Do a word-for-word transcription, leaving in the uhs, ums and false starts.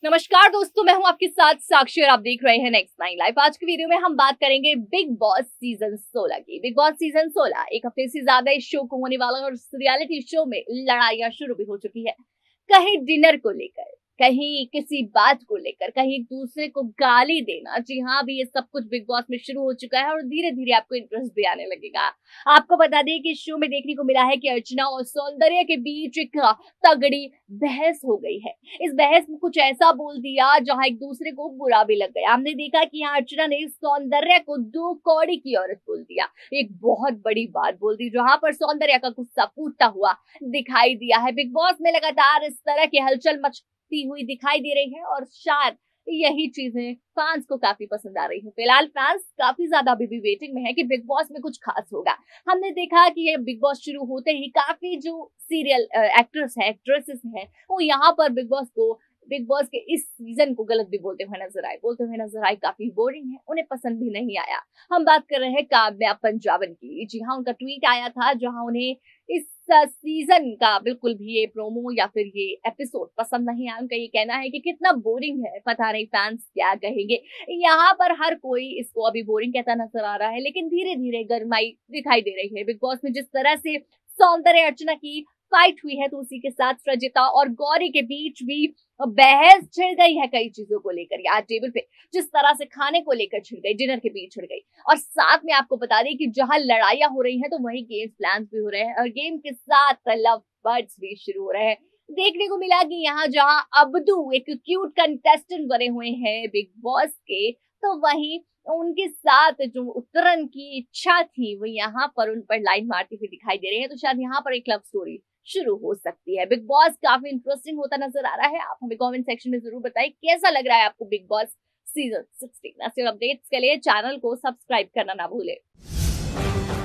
नमस्कार दोस्तों, मैं हूं आपके साथ साक्षी और आप देख रहे हैं नेक्स्ट नाइन लाइव। आज की वीडियो में हम बात करेंगे बिग बॉस सीजन सोलह की। बिग बॉस सीजन सोलह एक हफ्ते से ज्यादा इस शो को होने वाला है और इस रियलिटी शो में लड़ाइयां शुरू भी हो चुकी है। कहीं डिनर को लेकर, कहीं किसी बात को लेकर, कहीं एक दूसरे को गाली देना। जी हाँ, अभी ये सब कुछ बिग बॉस में शुरू हो चुका है और धीरे धीरे आपको इंटरेस्ट भी आने लगेगा। आपको बता दें कि इस शो में देखने को मिला है कि अर्चना और सौंदर्य के बीच एक तगड़ी बहस हो गई है। इस बहस में कुछ ऐसा बोल दिया जहां एक दूसरे को बुरा भी लग गया। हमने देखा कि यहाँ अर्चना ने सौंदर्य को दो कौड़ी की औरत बोल दिया, एक बहुत बड़ी बात बोल दी जहां पर सौंदर्य का गुस्सा फूटता हुआ दिखाई दिया है। बिग बॉस में लगातार इस तरह की हलचल मच हुई दिखाई दे रही है और शायद यही चीजें फैंस को काफी पसंद आ रही है। फिलहाल फैंस काफी ज्यादा अभी भी वेटिंग में है कि बिग बॉस में कुछ खास होगा। हमने देखा कि ये बिग बॉस शुरू होते ही काफी जो सीरियल एक्टर्स है, एक्ट्रेसेस हैं, वो यहाँ पर बिग बॉस को बिग बॉस के इस सीजन को गलत भी बोलते हुए नजर आए बोलते हुए नजर आए काफी बोरिंग है, उन्हें पसंद भी नहीं आया। हम बात कर रहे हैं काव्या पंजाबन की। जी हाँ, उनका ट्वीट आया था जहां उन्हें इस सीजन का बिल्कुल भी ये प्रोमो या फिर ये एपिसोड पसंद नहीं आया। उनका ये कहना है कि कितना बोरिंग है, पता नहीं फैंस क्या कहेंगे। यहाँ पर हर कोई इसको अभी बोरिंग कहता नजर आ रहा है, लेकिन धीरे धीरे गर्माई दिखाई दे रही है। बिग बॉस में जिस तरह से सौंदर्य अर्चना की फाइट हुई है, तो उसी के साथ रजिता और गौरी के बीच भी बहस छिड़ गई है कई चीजों को लेकर। यार टेबल पे जिस तरह से खाने को लेकर छिड़ गई, डिनर के बीच छिड़ गई, और साथ में आपको बता दें कि जहां लड़ाइयां हो रही हैं तो वहीं गेम्स प्लान्स भी हो रहे हैं और गेम के साथ लव बर्ड्स भी शुरू हो रहे हैं। देखने को मिला कि यहाँ जहां अब्दू एक क्यूट कंटेस्टेंट बने हुए हैं बिग बॉस के, तो वहीं उनके साथ जो उतरन की इच्छा थी वो यहाँ पर उन पर लाइन मारती हुई दिखाई दे रही है। तो शायद यहाँ पर एक लव स्टोरी शुरू हो सकती है। बिग बॉस काफी इंटरेस्टिंग होता नजर आ रहा है। आप हमें कमेंट सेक्शन में जरूर बताएं कैसा लग रहा है आपको बिग बॉस सीजन सोलह। ऐसे अपडेट्स के लिए चैनल को सब्सक्राइब करना ना भूलें।